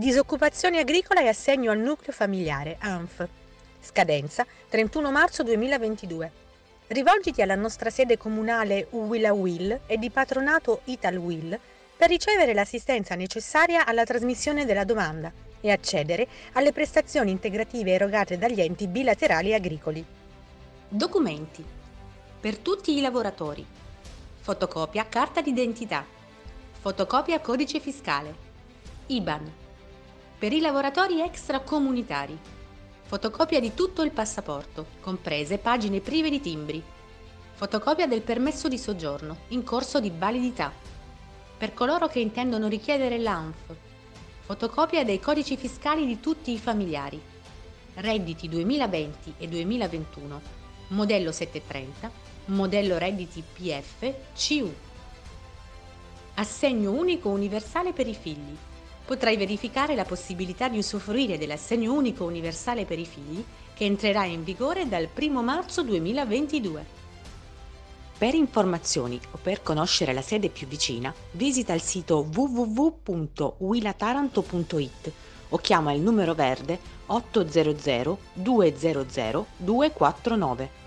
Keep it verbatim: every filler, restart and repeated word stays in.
Disoccupazione agricola e assegno al nucleo familiare, A N F. Scadenza trentuno marzo duemilaventidue. Rivolgiti alla nostra sede comunale UWIL e di patronato ItalWIL per ricevere l'assistenza necessaria alla trasmissione della domanda e accedere alle prestazioni integrative erogate dagli enti bilaterali agricoli. Documenti. Per tutti i lavoratori. Fotocopia carta d'identità. Fotocopia codice fiscale. I B A N. Per i lavoratori extracomunitari. Fotocopia di tutto il passaporto, comprese pagine prive di timbri. Fotocopia del permesso di soggiorno, in corso di validità. Per coloro che intendono richiedere l'A N F. Fotocopia dei codici fiscali di tutti i familiari. Redditi duemilaventi e duemilaventuno, modello settecentotrenta, modello redditi P F C U. Assegno unico universale per i figli. Potrai verificare la possibilità di usufruire dell'assegno unico universale per i figli che entrerà in vigore dal primo marzo duemilaventidue. Per informazioni o per conoscere la sede più vicina, visita il sito w w w punto uilataranto punto i t o chiama il numero verde otto zero zero due zero zero due quattro nove.